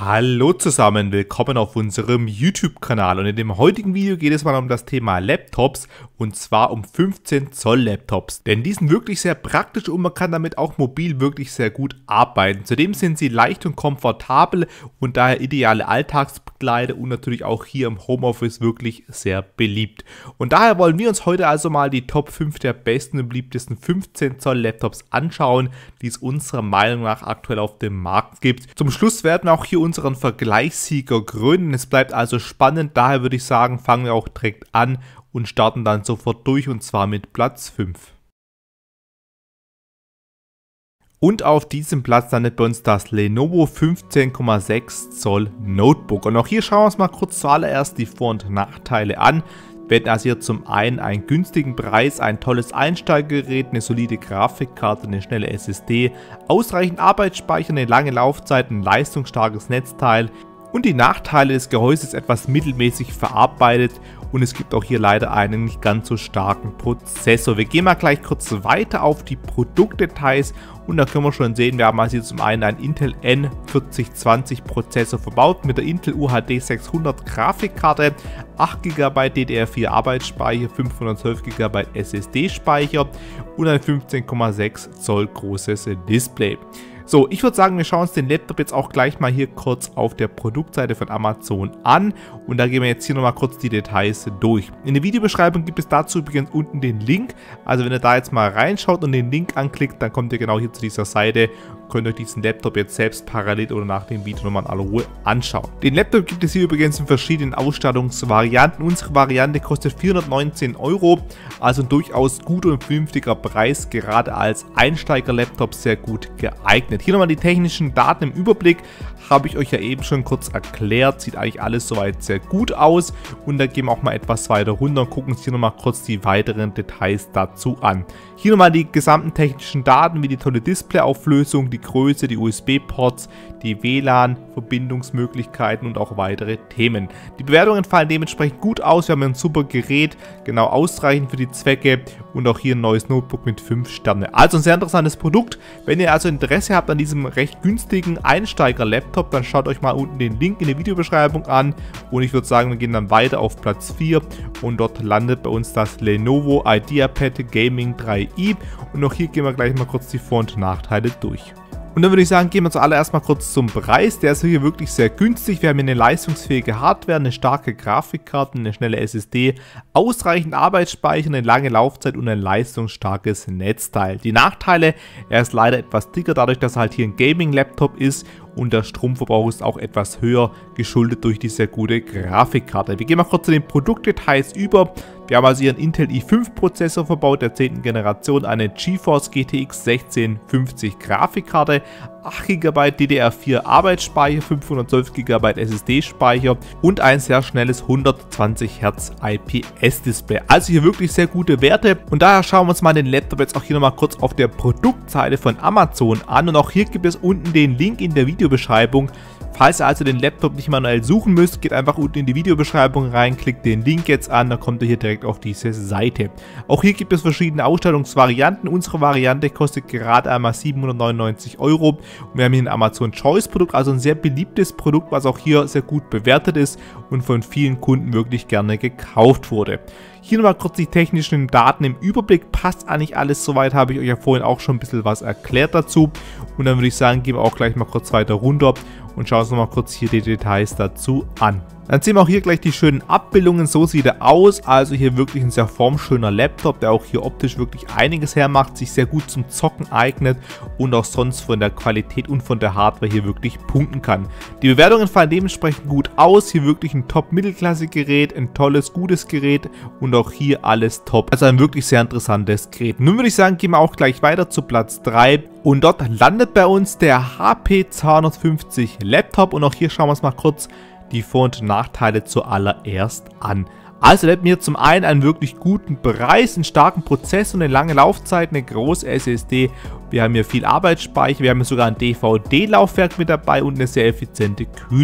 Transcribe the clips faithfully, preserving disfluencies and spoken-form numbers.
Hallo zusammen, willkommen auf unserem YouTube-Kanal und in dem heutigen Video geht es mal um das Thema Laptops und zwar um fünfzehn Zoll Laptops, denn die sind wirklich sehr praktisch und man kann damit auch mobil wirklich sehr gut arbeiten. Zudem sind sie leicht und komfortabel und daher ideale Alltagsbegleiter und natürlich auch hier im Homeoffice wirklich sehr beliebt. Und daher wollen wir uns heute also mal die Top fünf der besten und beliebtesten fünfzehn Zoll Laptops anschauen, die es unserer Meinung nach aktuell auf dem Markt gibt. Zum Schluss werden wir auch hier unseren Vergleichssieger gründen. Es bleibt also spannend, daher würde ich sagen, fangen wir auch direkt an und starten dann sofort durch und zwar mit Platz fünf. Und auf diesem Platz landet bei uns das Lenovo fünfzehn Komma sechs Zoll Notebook. Und auch hier schauen wir uns mal kurz zuallererst die Vor- und Nachteile an. Wir hätten also hier zum einen einen günstigen Preis, ein tolles Einsteigergerät, eine solide Grafikkarte, eine schnelle S S D, ausreichend Arbeitsspeicher, eine lange Laufzeit, ein leistungsstarkes Netzteil und die Nachteile des Gehäuses etwas mittelmäßig verarbeitet und es gibt auch hier leider einen nicht ganz so starken Prozessor. Wir gehen mal gleich kurz weiter auf die Produktdetails und da können wir schon sehen, wir haben also hier zum einen einen Intel N vierzig zwanzig Prozessor verbaut mit der Intel U H D sechshundert Grafikkarte, acht Gigabyte D D R vier Arbeitsspeicher, fünfhundertzwölf Gigabyte S S D Speicher und ein fünfzehn Komma sechs Zoll großes Display. So, ich würde sagen, wir schauen uns den Laptop jetzt auch gleich mal hier kurz auf der Produktseite von Amazon an und da gehen wir jetzt hier nochmal kurz die Details durch. In der Videobeschreibung gibt es dazu übrigens unten den Link, also wenn ihr da jetzt mal reinschaut und den Link anklickt, dann kommt ihr genau hier zu dieser Seite, könnt euch diesen Laptop jetzt selbst parallel oder nach dem Video nochmal in aller Ruhe anschauen. Den Laptop gibt es hier übrigens in verschiedenen Ausstattungsvarianten. Unsere Variante kostet vierhundertneunzehn Euro, also ein durchaus guter und vernünftiger Preis, gerade als Einsteiger-Laptop sehr gut geeignet. Hier nochmal die technischen Daten im Überblick, habe ich euch ja eben schon kurz erklärt, sieht eigentlich alles soweit sehr gut aus und da gehen wir auch mal etwas weiter runter und gucken uns hier nochmal kurz die weiteren Details dazu an. Hier nochmal die gesamten technischen Daten, wie die tolle Displayauflösung, die Größe, die U S B-Ports, die W L A N-Verbindungsmöglichkeiten und auch weitere Themen. Die Bewertungen fallen dementsprechend gut aus, wir haben ein super Gerät, genau ausreichend für die Zwecke und auch hier ein neues Notebook mit fünf Sterne. Also ein sehr interessantes Produkt. Wenn ihr also Interesse habt an diesem recht günstigen Einsteiger-Laptop, dann schaut euch mal unten den Link in der Videobeschreibung an und ich würde sagen, wir gehen dann weiter auf Platz vier und dort landet bei uns das Lenovo IdeaPad Gaming drei i und auch hier gehen wir gleich mal kurz die Vor- und Nachteile durch. Und dann würde ich sagen, gehen wir zuallererst mal kurz zum Preis. Der ist hier wirklich sehr günstig. Wir haben hier eine leistungsfähige Hardware, eine starke Grafikkarte, eine schnelle S S D, ausreichend Arbeitsspeicher, eine lange Laufzeit und ein leistungsstarkes Netzteil. Die Nachteile, er ist leider etwas dicker, dadurch, dass er halt hier ein Gaming-Laptop ist und der Stromverbrauch ist auch etwas höher, geschuldet durch die sehr gute Grafikkarte. Wir gehen mal kurz zu den Produktdetails über. Wir haben also hier einen Intel i fünf Prozessor verbaut, der zehnten Generation, eine GeForce G T X sechzehn fünfzig Grafikkarte, acht Gigabyte D D R vier Arbeitsspeicher, fünfhundertzwölf Gigabyte S S D Speicher und ein sehr schnelles hundertzwanzig Hertz I P S Display. Also hier wirklich sehr gute Werte und daher schauen wir uns mal den Laptop jetzt auch hier nochmal kurz auf der Produktseite von Amazon an und auch hier gibt es unten den Link in der Videobeschreibung. Falls ihr also den Laptop nicht manuell suchen müsst, geht einfach unten in die Videobeschreibung rein, klickt den Link jetzt an, dann kommt ihr hier direkt auf diese Seite. Auch hier gibt es verschiedene Ausstattungsvarianten. Unsere Variante kostet gerade einmal siebenhundertneunundneunzig Euro und wir haben hier ein Amazon Choice Produkt, also ein sehr beliebtes Produkt, was auch hier sehr gut bewertet ist und von vielen Kunden wirklich gerne gekauft wurde. Hier nochmal kurz die technischen Daten im Überblick, passt eigentlich alles soweit, habe ich euch ja vorhin auch schon ein bisschen was erklärt dazu und dann würde ich sagen, gehen wir auch gleich mal kurz weiter runter und schauen uns nochmal kurz hier die Details dazu an. Dann sehen wir auch hier gleich die schönen Abbildungen, so sieht er aus, also hier wirklich ein sehr formschöner Laptop, der auch hier optisch wirklich einiges hermacht, sich sehr gut zum Zocken eignet und auch sonst von der Qualität und von der Hardware hier wirklich punkten kann. Die Bewertungen fallen dementsprechend gut aus, hier wirklich ein Top-Mittelklasse-Gerät, ein tolles, gutes Gerät und auch hier alles top, also ein wirklich sehr interessantes Gerät. Nun würde ich sagen, gehen wir auch gleich weiter zu Platz drei und dort landet bei uns der H P zweihundertfünfzig Laptop und auch hier schauen wir uns mal kurz die Vor- und Nachteile zuallererst an. Also der hat mir zum einen einen wirklich guten Preis, einen starken Prozessor, eine lange Laufzeit, eine große S S D. Wir haben hier viel Arbeitsspeicher, wir haben hier sogar ein D V D-Laufwerk mit dabei und eine sehr effiziente Kühlung.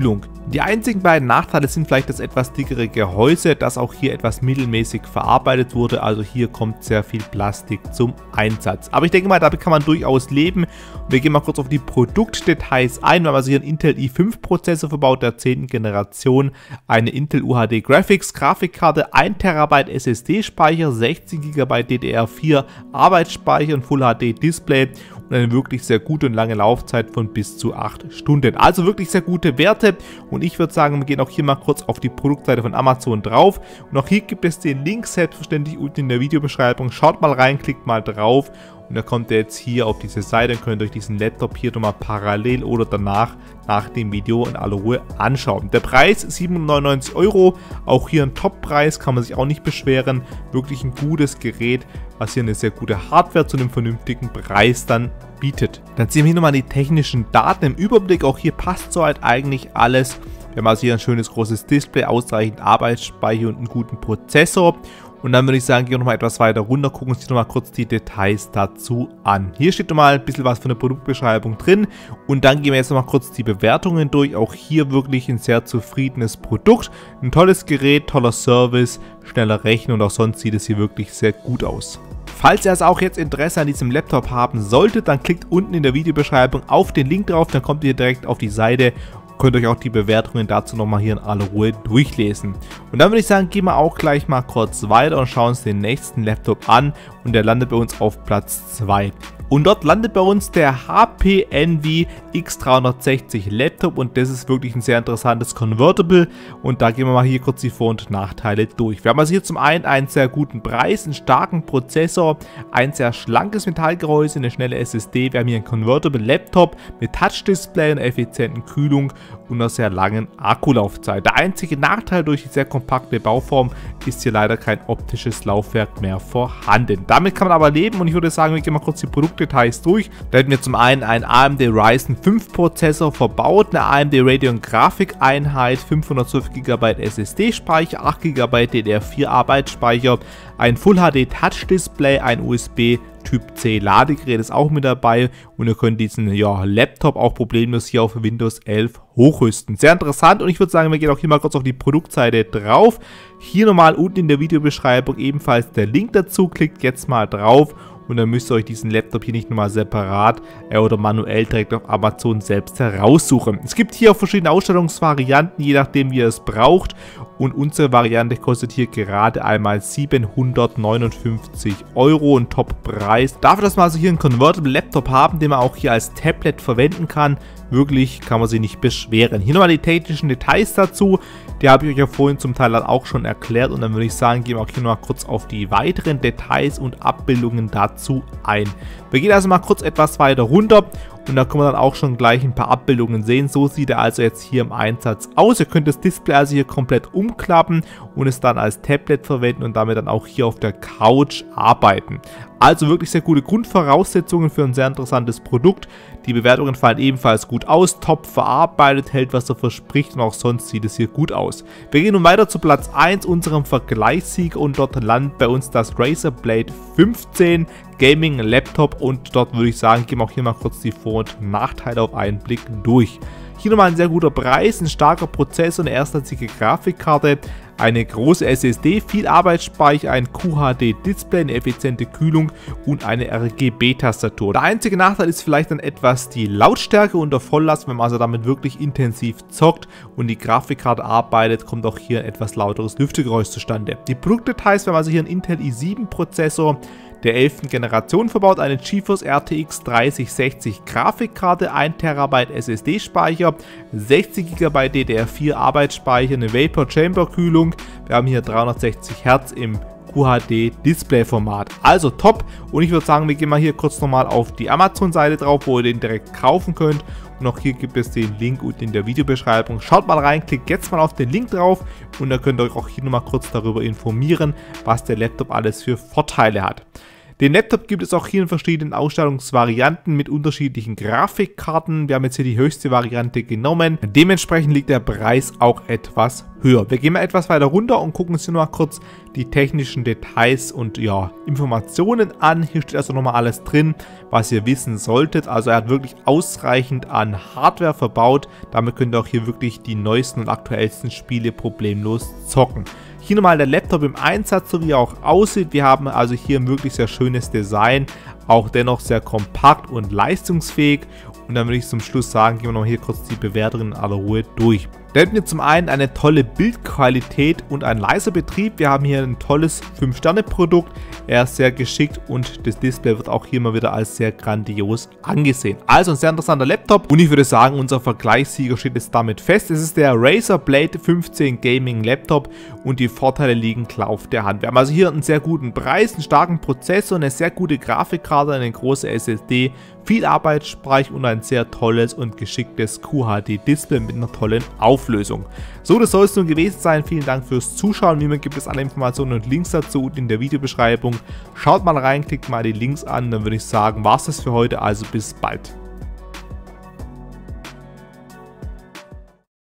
Die einzigen beiden Nachteile sind vielleicht das etwas dickere Gehäuse, das auch hier etwas mittelmäßig verarbeitet wurde, also hier kommt sehr viel Plastik zum Einsatz. Aber ich denke mal, damit kann man durchaus leben. Und wir gehen mal kurz auf die Produktdetails ein. Wir haben also hier einen Intel i fünf Prozessor verbaut der zehnten Generation, eine Intel U H D Graphics Grafikkarte, ein Terabyte S S D-Speicher, sechzehn Gigabyte D D R vier Arbeitsspeicher und Full H D Display und eine wirklich sehr gute und lange Laufzeit von bis zu acht Stunden. Also wirklich sehr gute Werte und ich würde sagen, wir gehen auch hier mal kurz auf die Produktseite von Amazon drauf und auch hier gibt es den Link selbstverständlich unten in der Videobeschreibung. Schaut mal rein, klickt mal drauf und dann kommt ihr jetzt hier auf diese Seite und könnt euch diesen Laptop hier nochmal parallel oder danach nach dem Video in aller Ruhe anschauen. Der Preis siebenhundertneunundneunzig Euro, auch hier ein Top-Preis, kann man sich auch nicht beschweren. Wirklich ein gutes Gerät, was hier eine sehr gute Hardware zu einem vernünftigen Preis dann bietet. Dann sehen wir hier nochmal die technischen Daten im Überblick. Auch hier passt soweit eigentlich alles. Wir haben also hier ein schönes großes Display, ausreichend Arbeitsspeicher und einen guten Prozessor. Und dann würde ich sagen, gehen wir nochmal etwas weiter runter, gucken uns hier nochmal kurz die Details dazu an. Hier steht nochmal ein bisschen was von der Produktbeschreibung drin und dann gehen wir jetzt nochmal kurz die Bewertungen durch. Auch hier wirklich ein sehr zufriedenes Produkt, ein tolles Gerät, toller Service, schneller Rechnen und auch sonst sieht es hier wirklich sehr gut aus. Falls ihr also auch jetzt Interesse an diesem Laptop haben solltet, dann klickt unten in der Videobeschreibung auf den Link drauf, dann kommt ihr direkt auf die Seite. Könnt euch auch die Bewertungen dazu nochmal hier in aller Ruhe durchlesen. Und dann würde ich sagen, gehen wir auch gleich mal kurz weiter und schauen uns den nächsten Laptop an und der landet bei uns auf Platz zwei. Und dort landet bei uns der H P Envy X dreihundertsechzig Laptop und das ist wirklich ein sehr interessantes Convertible und da gehen wir mal hier kurz die Vor- und Nachteile durch. Wir haben also hier zum einen einen sehr guten Preis, einen starken Prozessor, ein sehr schlankes Metallgehäuse, eine schnelle S S D, wir haben hier einen Convertible Laptop mit Touch-Display und effizienten Kühlung und einer sehr langen Akkulaufzeit. Der einzige Nachteil durch die sehr kompakte Bauform ist hier leider kein optisches Laufwerk mehr vorhanden. Damit kann man aber leben und ich würde sagen, wir gehen mal kurz die Produktdetails durch. Da hätten wir zum einen einen A M D Ryzen fünf Prozessor verbaut, eine A M D Radeon Grafikeinheit, fünfhundertzwölf Gigabyte S S D-Speicher, acht Gigabyte D D R vier Arbeitsspeicher, ein Full H D Touch Display, ein U S B Typ C Ladegerät ist auch mit dabei und ihr könnt diesen ja, Laptop auch problemlos hier auf Windows elf hochrüsten. Sehr interessant und ich würde sagen, wir gehen auch hier mal kurz auf die Produktseite drauf. Hier nochmal unten in der Videobeschreibung ebenfalls der Link dazu, klickt jetzt mal drauf und dann müsst ihr euch diesen Laptop hier nicht nochmal separat äh, oder manuell direkt auf Amazon selbst heraussuchen. Es gibt hier auch verschiedene Ausstattungsvarianten, je nachdem wie ihr es braucht und unsere Variante kostet hier gerade einmal siebenhundertneunundfünfzig Euro, ein Top-Preis. Dafür, dass wir also hier einen Convertible Laptop haben, den man auch hier als Tablet verwenden kann, wirklich kann man sich nicht beschweren. Hier nochmal die technischen Details dazu, die habe ich euch ja vorhin zum Teil auch schon erklärt und dann würde ich sagen, gehen wir auch hier noch mal kurz auf die weiteren Details und Abbildungen dazu ein. Wir gehen also mal kurz etwas weiter runter und da können wir dann auch schon gleich ein paar Abbildungen sehen. So sieht er also jetzt hier im Einsatz aus. Ihr könnt das Display also hier komplett umklappen und es dann als Tablet verwenden und damit dann auch hier auf der Couch arbeiten. Also wirklich sehr gute Grundvoraussetzungen für ein sehr interessantes Produkt. Die Bewertungen fallen ebenfalls gut aus, top verarbeitet, hält was er verspricht und auch sonst sieht es hier gut aus. Wir gehen nun weiter zu Platz eins, unserem Vergleichssieg und dort landet bei uns das Razer Blade fünfzehn Gaming Laptop und dort würde ich sagen, gehen wir auch hier mal kurz die Vor- und Nachteile auf einen Blick durch. Hier nochmal ein sehr guter Preis, ein starker Prozessor, eine erstklassige Grafikkarte, eine große S S D, viel Arbeitsspeicher, ein Q H D-Display, eine effiziente Kühlung und eine R G B-Tastatur. Der einzige Nachteil ist vielleicht dann etwas die Lautstärke unter Volllast, wenn man also damit wirklich intensiv zockt und die Grafikkarte arbeitet, kommt auch hier ein etwas lauteres Lüftegeräusch zustande. Die Produktdetails, wir haben also hier einen Intel i sieben Prozessor der elften Generation verbaut, eine GeForce R T X dreißig sechzig Grafikkarte, ein Terabyte S S D-Speicher, sechzig Gigabyte D D R vier Arbeitsspeicher, eine Vapor Chamber Kühlung. Wir haben hier dreihundertsechzig Hertz im Q H D-Display-Format. Also top und ich würde sagen, wir gehen mal hier kurz nochmal auf die Amazon-Seite drauf, wo ihr den direkt kaufen könnt. Und auch hier gibt es den Link unten in der Videobeschreibung. Schaut mal rein, klickt jetzt mal auf den Link drauf und dann könnt ihr euch auch hier nochmal kurz darüber informieren, was der Laptop alles für Vorteile hat. Den Laptop gibt es auch hier in verschiedenen Ausstattungsvarianten mit unterschiedlichen Grafikkarten. Wir haben jetzt hier die höchste Variante genommen. Dementsprechend liegt der Preis auch etwas höher. Wir gehen mal etwas weiter runter und gucken uns hier noch mal kurz die technischen Details und ja, Informationen an. Hier steht also nochmal alles drin, was ihr wissen solltet. Also er hat wirklich ausreichend an Hardware verbaut. Damit könnt ihr auch hier wirklich die neuesten und aktuellsten Spiele problemlos zocken. Hier nochmal der Laptop im Einsatz, so wie er auch aussieht. Wir haben also hier ein wirklich sehr schönes Design, auch dennoch sehr kompakt und leistungsfähig. Und dann würde ich zum Schluss sagen, gehen wir noch hier kurz die Bewertungen in aller Ruhe durch. Da hätten wir zum einen eine tolle Bildqualität und ein leiser Betrieb. Wir haben hier ein tolles fünf Sterne Produkt. Er ist sehr geschickt und das Display wird auch hier mal wieder als sehr grandios angesehen. Also ein sehr interessanter Laptop und ich würde sagen, unser Vergleichssieger steht jetzt damit fest. Es ist der Razer Blade fünfzehn Gaming Laptop und die Vorteile liegen klar auf der Hand. Wir haben also hier einen sehr guten Preis, einen starken Prozessor, eine sehr gute Grafikkarte, eine große S S D, viel Arbeitsspeicher und ein sehr tolles und geschicktes Q H D Display mit einer tollen Auflösung. So, das soll es nun gewesen sein. Vielen Dank fürs Zuschauen. Wie immer gibt es alle Informationen und Links dazu in der Videobeschreibung. Schaut mal rein, klickt mal die Links an, dann würde ich sagen, war es das für heute, also bis bald.